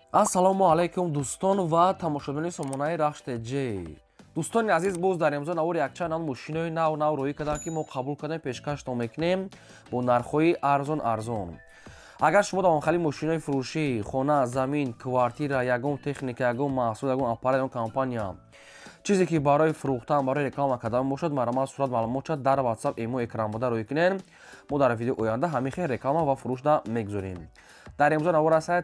ассалому алайкум дӯстон ва тамошобини сомонаи рахште ҷ. дӯстони азиз, боз дар имрӯза навори якчанд мошинои нав роӣ кардам, ки мо қабул кардем, пешкаштон мекунем бо нархҳои арзон. агар шумо давомхали мошинои фурӯшӣ, хона, замин, квартира, ягон техника, ягон маҳсул, ягон аппарат, ягон компания чизе ки барои фурӯхтан, барои реклама кардан бошад, маромад сурат маълумот шуд дар WhatsApp эмо экран буда рӯй кунед. мо дар видеои оянда ҳамин хел реклама ва фурӯшда мегузорем. дар имрӯза навор ҳастай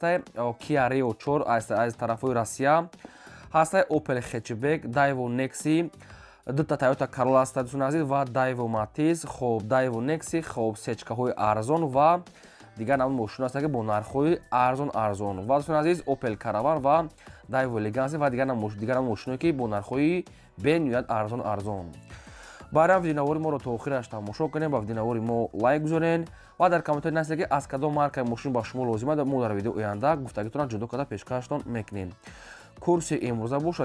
Kia Rio 4 аз тарафҳои Россия, ҳастай Opel Hatchback, Daewoo Nexi, дута Toyota Corolla ҳастай дӯстони азиз ва Daewoo Matiz, хоб Daewoo Nexi, хоб сечкаҳои арзон ва дигар навъи мошина ҳастанд ки бо нархҳои арзон ва дӯстони азиз Opel Caravan ва Daewoo Legacy ва дигар навъи мошиное ки бо нархҳои бениҳоят арзон. барам видеонавори моро то охираш тамошо кунем, ба видеонавори мо лайк гузорен ва дар комментари нависед ки аз кадом маркаи мошин ба шумо лозим аст. мо дар видеои оянда гуфтагитонро ҷудо карда пешкаштон мекунем. курси имрӯза бошад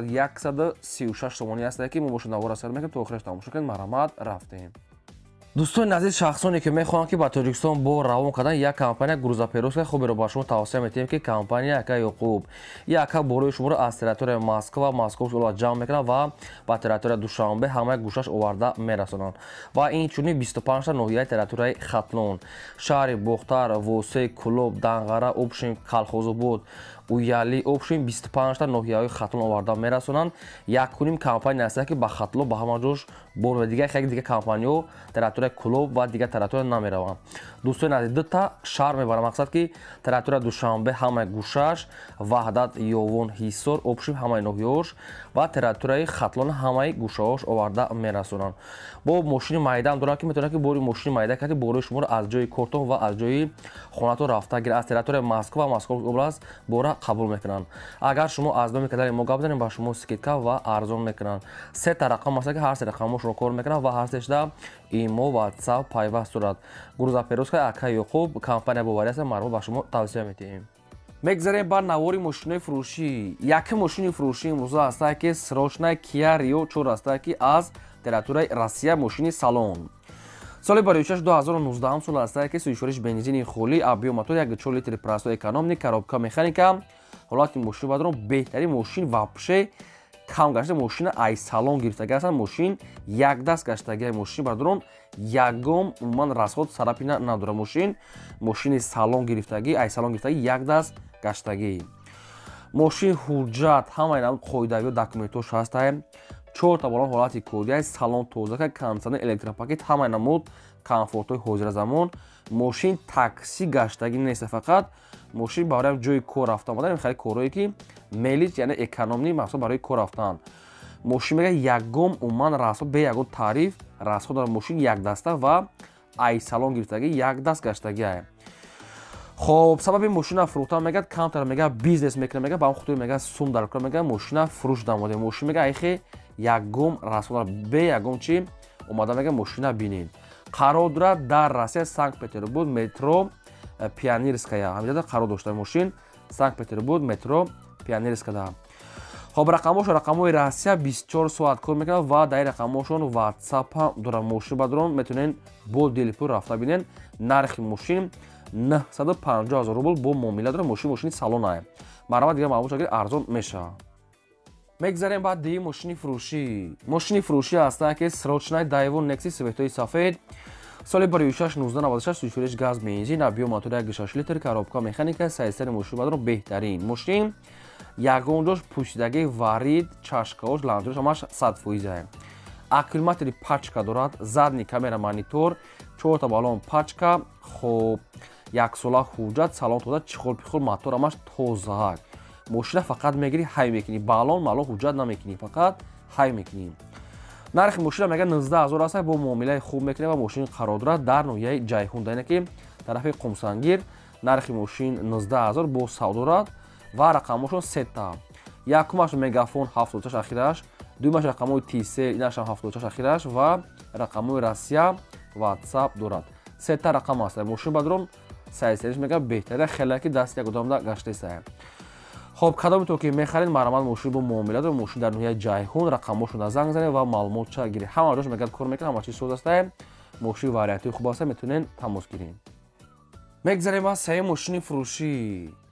136 сомонӣ аст ки мо бошад навора сар мекунем. То охираш тамошо кунед. маромад рафтем. дӯстони азиз, шахсоне ки мехоҳанд ки ба Тоҷикистон бо равон кардан як компания грузоперевозкаи хуберо ба шумо тавсия метиҳем ки компания Яка Ёқуб. Яка борои шуморо аз территорияи Москва ҷамъ мекунад ва ба территорияи Душанбе ҳамаи гӯшаш оварда мерасонанд. ва инчунин 25 та ноҳияи территорияи Хатлон, шаҳри Бохтар, Восей, Кӯлоб, Данғара, Обшин, Калхозобод, Уяли, Обшин 25 та ноҳияҳои Хатлон оварда мерасонанд. Якуним компания аст ки ба Хатлон ба ҳама ҷош бор дигар компанияҳо территорияи Кӯлоб ва дигар территория намераванд. дӯстони азиз, дута шаҳр мебарам, мақсад ки территорияи Душанбе ҳамаи гӯшаш, Ваҳдат, Ёвон, Ҳисор, Обшин ҳамаи ноҳияҳош ва территорияи Хатлон ҳамаи гӯшаҳош оварда мерасонанд. бо мошини майдаам дорам ки метавонад ки бори мошини майда карди борои шуморо аз ҷои кортон ва аз ҷои хонатон рафта гирад. аз территорияи Москва ва Московская област бора қабул мекунанд. агар шумо аз номи кадали мо гап занем, ба шумо скидка ва арзон мекунанд. се та рақам аст ки ҳар се рақамошро кор мекунанд ва ҳар сешда имо, WhatsApp пайваст дорад. грузоперевозкаи Яка Ёқуб компания боварӣ аст, маромад ба шумо тавсия метиҳем. мегзарем ба навори мошинои фурӯшӣ. яке мошини фурӯшӣ имрӯза ҳастай ки срочнаи Kia Rio 4 ҳастай ки аз территорияи Россия мошини салон. соли 2019 сол ҳастай ки 3.4 бензини холӣ, объем мотор 1.4 литри простой экономни, коробка механика. ҳолати мошини бадрон беҳтарин мошин вапше кам гашта мошина ай салон гирифтаги ҳастанд. мошин якдаст гаштагиаи мошини бадрон ягон умуман расход сарапина надорад. мошини салон гирифтагӣ, ай салон гирифтагӣ якдаст гаштагӣ. мошин ҳуҷҷат ҳамаи навъи қоидавиҳо документош ҳастанд. 4 та балон ҳолати кодиаи салон тозака кондитсионер электропакет ҳамаи намуд комфортҳои ҳозиразамон. мошин такси гаштагӣ нест, фақат мошин барои ҷои кор рафтан омадан. хеле корое ки мелис яъне экономӣ махсус барои кор рафтан. мошин мега ягон умуман расход бе ягон таъриф расход дорад. мошин якдаста ва ай салон гирифтагӣ якдаст гаштагиае. хоб сабаби мошина фурӯхтан мегӯяд камтар мега бизнес мекунад, мега ба он хотир мега сум дар кор мега мошина фурӯш дамоде. мошин мега айхе ягон расход бе ягон чи омада мега мошина бинед. қарор дорад дар Россия Санкт-Петербург метро Пионерская. ҳамиҷода қарор дошта мошин Санкт-Петербург метро Пионерская. хоб рақамҳои Россия 24 соат кор мекунад ва дар ин рақамҳошон WhatsApp дорад. мошин бадрон метавонед бо дилпур рафта бинед. нархи мошин 950 000 рубл бо муомила дорад. мошини салон ай. маромад дигар маълумот агар арзон мешавад. мегзарем ба дигар мошини фурӯшӣ. мошини фурӯшӣ ҳастай ки срочнаи Daewoo Nexi светои сафед. соли 1996 3.4 газ бензин, объем мотор 1.6 литр, коробка механика. сайзтари мошин бадрон беҳтарин. мошин ягон ҷош пӯшидагии варид, чашкаош, лампаош ҳамаш 100%. аккумулятори пачка дорад, задни камера монитор, 4 та балон пачка, хоб яксола ҳуҷҷат, салон тоза, чихор-пихор, мотор ҳамаш тоза. мошина фақат мегирӣ ҳай мекунӣ. балон ҳуҷҷат намекунӣ, фақат ҳай мекунӣ. нархи мошина мега 19 000 аст. бо муомилаи хуб мекунем ва мошин қарор дорад дар ноҳияи ҷайҳун. дар ин ки тарафи қумсангир. нархи мошин 19 000 бо савдо дорад ва рақамошон се та. якумаш мегафон 76 ахираш, дуюмаш рақамҳои Тисел инаш 76 ахираш ва рақамҳои Россия WhatsApp дорад. се та рақам аст. мошин бадрон сайзтариш мега беҳтара, хеле ки дасти як одамда гаштеса. хоб кадомито ки мехаред, маромад мошин бо муомила дорад. мошин дар ноҳияи ҷайҳун. рақамошона занг занед ва маълумотша гиред. ҳама ҷош мегӯяд кор мекунад, ҳама чиз соз аст. мошин вариантии хуб аст, метавонед тамос гиред. мегзарем аз саи мошини фурӯшӣ.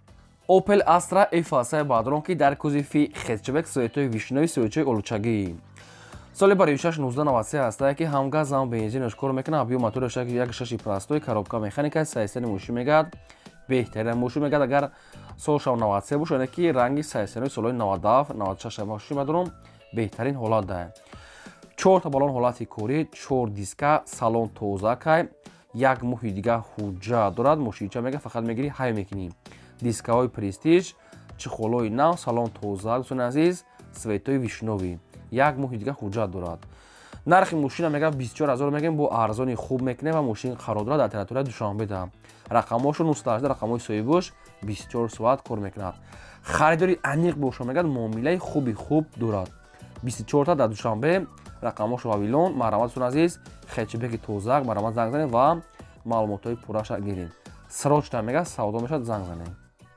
Opel Astra F-аса баъдронки дар кузови хетчбек светои вишнои сӯчаи олучагӣ. соли барои 6-1993 ҳастае ки ҳам газ ҳам бензинаш кор мекунад. Объём мотори 1.6 простои коробка механика сайстани мошин мегӯяд беҳтарин мошин мегӯяд. Агар сол 93 бошад, яъне ки ранги сайстани солҳои 97-96 мошин бадарон беҳтарин ҳолат дорад. 4 та балон ҳолати корӣ, 4 диска, салон тозакай, як моҳи дига ҳуҷҷат дорад. Мошинча мега фақат мегирӣ ҳай мекунӣ. Дискаҳои престиж, чихолҳои нав, салон тоза, дӯстони азиз, светои вишновӣ. Як моҳи дига ҳуҷҷат дорад. Нархи мошина мега 24 000 мегӯем, бо арзони хуб мекунем ва мошин қарор дорад дар территорияи Душанбе. Рақамҳошо 98 рақамҳои соҳибуш 24 соат кор мекунад. Харидори аниқ боша мегӯяд муомилаи хуб дорад. 24 та дар Душанбе. Рақамҳошо Вавилон, марҳамат дӯстони азиз, хетчбеки тозак, марҳамат занг занед ва маълумотҳои пурраша гиред. Срочна мега савдо мешавад, занг занед.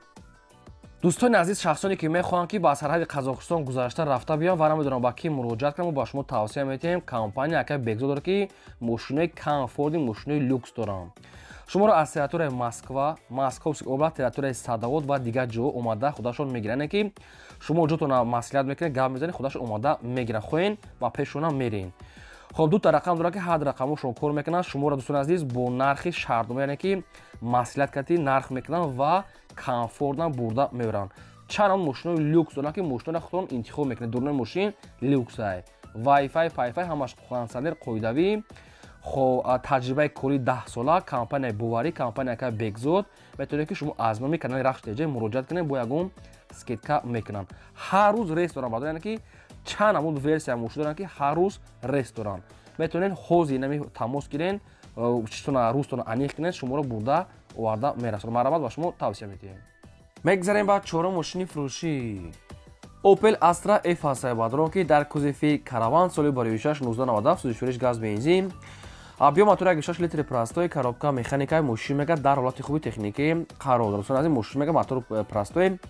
дӯстони азиз, шахсоне ки мехоҳанд ки ба сарҳади Қазоқистон гузашта рафта биён ва намедонам ба ки муроҷиат кунам, ба шумо тавсия метиҳем. Компания яке бекзо дорад ки мошинои комфорти, мошинои люкс доранд. шуморо аз территорияи Москва, Московский област, территорияи Садовод ва дигар ҷо омада худашон мегиранд, ки шумо ҷотона маслиҳат мекунед, гап мезанед, худашон омада мегиранд, хоҳен ва пешона мерин. хоб дута рақам дорад ки ҳад рақамошон кор мекунанд. шуморо дӯстони азиз бо нархи шартнома, яъне ки маслиҳат кати нарх мекунанд ва комфортна бурда меоранд. Чанд мошинои люкс доранд ки мошиноро худтон интихоб мекунед. дурнаи мошин люксай, вайфай, пайфай ҳамаш кондитсионер қоидавӣ. хоб таҷрибаи кори 10 сола, компанияи боварӣ, компания яка бекзод. метавонед ки шумо аз номи канали Рахш ТЖ муроҷиат кунед, бо ягон скидка мекунанд. ҳар рӯз рейс доранд, баъд яъне ки чанд намуд версия мошин доранд ки ҳар рӯз рейс доранд. метавонед ҳозир нами тамос гирен, читона рӯзтона аниқ кунед, шуморо бурда оварда мерасонад. марҳамат ба шумо тавсия метиҳем. мегзарем ба чорум мошини фурӯшӣ. Opel Astra F-аса баъдронки дар кузови караван соли барои 6-1997 сӯзишвериш газ бензин. объём мотори 1.6 литри простои коробка механика. мошин мега дар ҳолати хуби техникӣ қарор дорад. дӯстони азиз, мошин мега мотор простои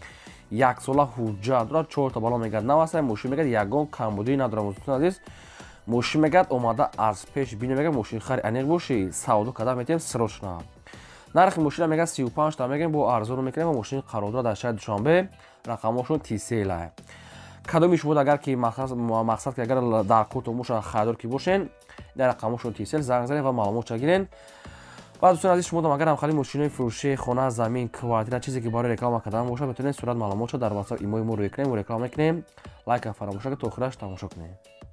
1 сола ҳуҷҷат дорад. 4 та балон мегӯяд нав аст. мошин мега ягон камбудии надорад. дӯстони азиз, мошин мега омада аз пеш бинӣ мега мошин хари аниқ бошӣ, савдо карда метавем срочна. нархи мошина мега 35 та мегӯем, бо арзон мекунем ва мошин қарор дорад дар шаҳри Душанбе. рақамошон тисела. кадоми шумо агар ки мақсад ки агар дар кӯтоҳ боша харидор ки бошен, дар рақамошон тисел занг занед ва маълумотша гирен. ва дӯстони азиз, шумо агар ҳамхали мошинои фурӯшӣ хона, замин, квартира, чизе ки барои реклама кардан бошад, метавонед сурат маълумотша дар ватсап имои мо рӯй кунем, реклама мекунем. лайка фаромӯш то охираш тамошо кунем.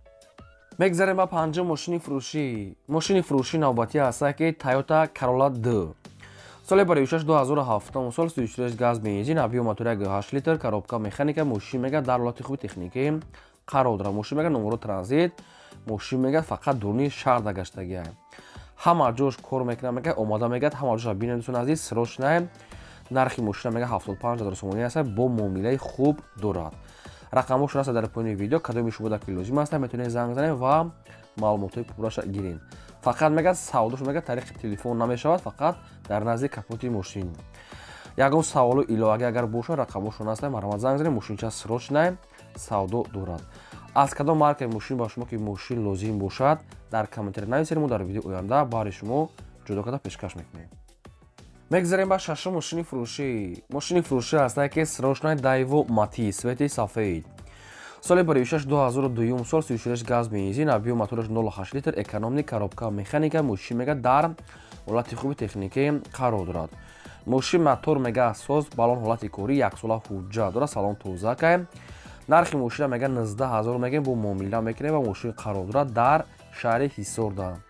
мегзарем ба панҷум мошини фурӯшӣ. мошини фурӯшӣ навбатӣ ҳастае ки Toyota Corolla D. соли барои 6-2007 сол сӯзишвериш газ бензин, объём мотори 1.8 литр, коробка механика. мошин мега дар ҳолати хуби техникӣ қарор дорад. мошин мега номеро транзит, мошин мега фақат дурни шаҳр дагаштагия. ҳама ҷош кор мекунад, мега омода мегӯяд, ҳама ҷоша бинед. дӯстони азиз, срочна. нархи мошина мега 75 000 сомонӣ аст, бо муомилаи хуб дорад. рақамошон аст дар поини видео. кадоми шумо ки лозим аст, метавонед занг занед ва маълумотҳои пурраша гиред. фақат мега савдош мега тариқи телефон намешавад, фақат дар назди капоти мошин. ягон саволу иловагӣ агар бошад, рақамошон аст, марҳамат занг занед. мошинча срочна савдо дорад. аз кадом маркаи мошин ба шумо ки мошин лозим бошад, дар комментари нависед. мо дар видеои оянда баҳри шумо ҷудо карда пешкаш мекунем. мегзарем ба шашум мошини фурӯшӣ. мошини фурӯшӣ ҳастае ки срочна Daewoo Matiz, свети сафед. соли барои 6-2002 сол сӯзишвериш газ бензин, объём мотораш 0.8 литр, экономни, коробка механика. мошин мега дар ҳолати хуби техникӣ қарор дорад. мошин мотор мега соз, балон ҳолати корӣ, 1 сола ҳуҷҷат дорад, салон тозакай. нархи мошина мега 19 000 мегӯем, бо муомила мекунем ва мошин қарор дорад дар шаҳри Ҳисор.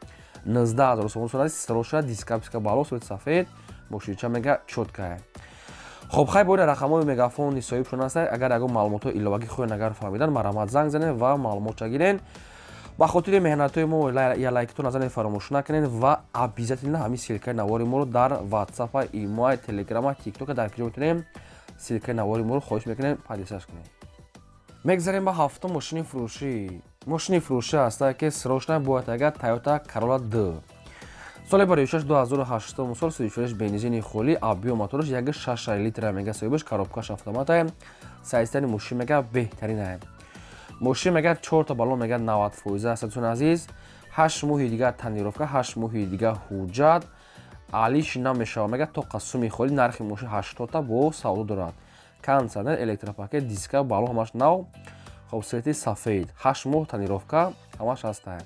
19 000 сомон срочна, диска бало, свети сафед. мошинча мега чоткай. хоб хай боида рақамҳои мегафони соҳибшон аст. агар ягон маълумотҳои иловагӣ хоҳен агар фаҳмидан, марҳамат занг занед ва маълумотша гирен. ба хотири меҳнатҳои мо я лайкто назанед, фаромӯш накунед ва обязательно ҳамин силкаи навори моро дар ватсапа, имоа, телеграма, тиктока дар ки ҷо метавонем силкаи навори моро хоҳиш мекунем падисаш кунем. мегзарем ба ҳафтум мошини фурӯшӣ. мошини фурӯшӣ ҳастае ки срочна бояд агар Toyota Corolla D. соли барои 6-2008 сол сӯзишвериш бензини холӣ, объём мотораш 1.6 литр мега соҳибаш, коробкаш автомата. сайстани мошин мега беҳтарин аст. мошин мега 4 та балон мега 90% аст. дӯстони азиз, 8 моҳи дига танировка, 8 моҳи дига ҳуҷҷат, алиш намешавад мега то қассуми холӣ. нархи мошин 80 та бо савдо дорад. кондитсионер, электропакет, диска, балон ҳамаш нав. خب سویتی سفید 8 ماه تنیروفکا همش هسته.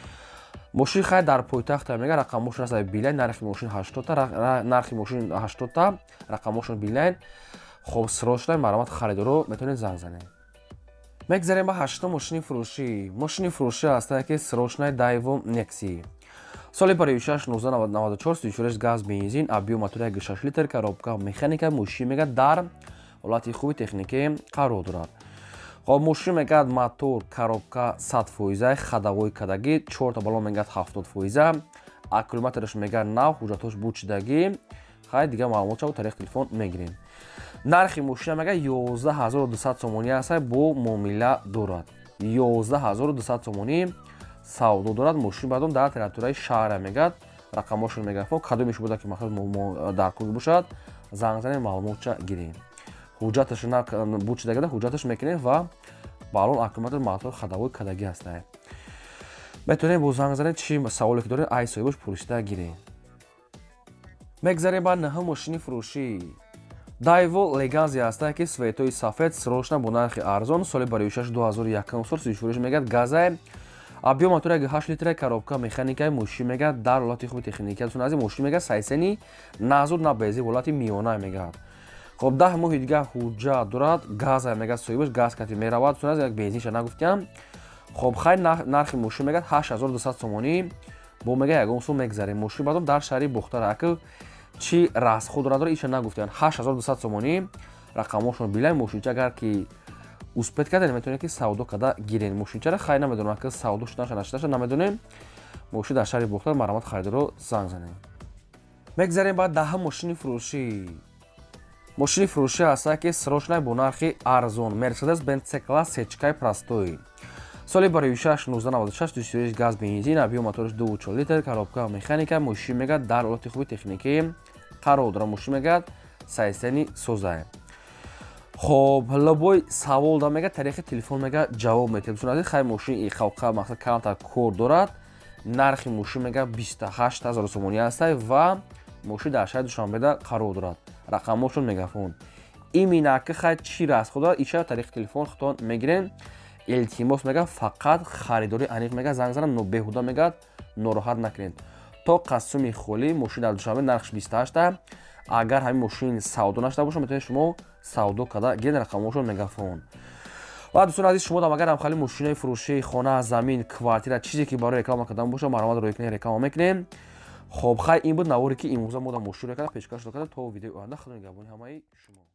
ماشین خیلی در پایتخت میگه رقمش هست بیلین نرخ ماشین 80 تا نرخ ماشین 80 تا رقمشون بیلین. خب سروشنای مرامت خریدارو میتونید زنگ زنید. میگذاریم با 8 ماشین فروشی. ماشین فروشی هسته که سروشنای دایو نکسی. سال پریوشش 1994 سویچورش گاز بنزین объем мотора 6 لیتر коробка механика ماشین میگه در حالت خوبی تکنیکی قرار دارد. خب ماشین میگه موتور коробка 100%، خداوی کدگی 4 تا بالون میگه 70%، اکولومترش میگه نو، حجتش بود شدگی. خیلی دیگه معلومات رو طریق تلفن میگیریم. نرخ ماشین میگه 11200 سومونی است با معامله دارد. 11200 سومونی سودا دارد. ماشین بعدم در تریتوریای شهر میگه رقمشون میگه فوق کدومش بوده که مثلا در کوی باشد زنگ زنید معلومات گیریم. حجتش نه بود شده حجتش میکنه و بالون اکولومتر موتور خداوی کدگی هسته. میتونید با زنگ زنید چی سوالی که دارید ای صاحبش پرسیده گیرید. میگذاریم با نه ماشین فروشی. دایو لگانزی هسته که سویتوی سفید سروشنا با نرخ ارزان سال بریوشش 2001 سال سویچورش میگه گازه объем мотора 8 لیتر коробка механикаи мошин мега дар ҳолати хуби техникиатун аз мошин мега сайсени назур на бези ҳолати миёна мегад. خب 10 моҳи дига ҳуҷҷат дорад газа мега соҳибаш газ кати меравад тун аз як бензинша нагуфтам. خب хай нархи мошин мега 8200 сомонӣ бо мега ягон сум мегзарем. мошин бадом дар шаҳри бухтар акл чи расход дорад иша нагуфтам 8200 сомонӣ рақамошон билай мошинча агар ки успет кардем метавонем ки савдо када гирем. мошинчаро хай намедонам ки савдо шудаша нашудаша намедонем. мошин дар шаҳри бухтар маромат харидоро занг занем. мегзарем ба 10 мошини фурӯшӣ. мошини фурӯшӣ ҳаста ки срочнай бо нархи арзон Mercedes Benz C-класс сечкаи простой. соли бароишаш 1996 200 газ бензин объем моториш 2.4 литр коробка механика мошин мега дар ҳолати хуби техникӣ қарор дорад. мошин мега сайсени соза. خب لبوی سوال دارم میگه طریق تلفن میگه جواب میتیم. چون از خیلی ماشین این خوکه مثلا کانتر کور دارد. نرخ ماشین میگه 28000 سومونی هست و ماشین در شهر دوشنبه قرار دارد. رقمشون میگه فون. این مینه که خیلی چی راست خدا ایشه طریق تلفن خودتون میگیرین. التماس میگه فقط خریداری انیق میگه زنگ زنم نو بهودا میگه ناراحت نکنین. تا قسمی خولی ماشین در دوشنبه نرخش 28 اگر همین ماشین سودا نشده باشه میتونید شما سودا کدا گین رقمشون مگافون. و دوستان عزیز شما هم اگر هم خالی ماشین فروشی خانه زمین کوارتیر چیزی که برای رکلام کردن باشه مرامت روی کنه رکلام میکنیم. خب خیلی این بود نواری که این موضوع ماشین رو کردم پیشکش دادم تا ویدیو آینده خدا نگهدار همه شما.